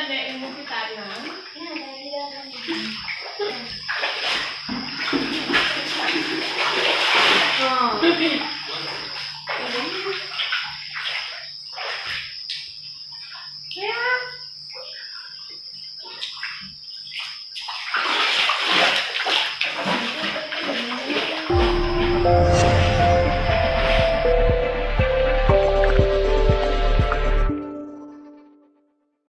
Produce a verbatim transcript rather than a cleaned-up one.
ada ilmu ditanam. Ya, dari dalam. Oh. Ya.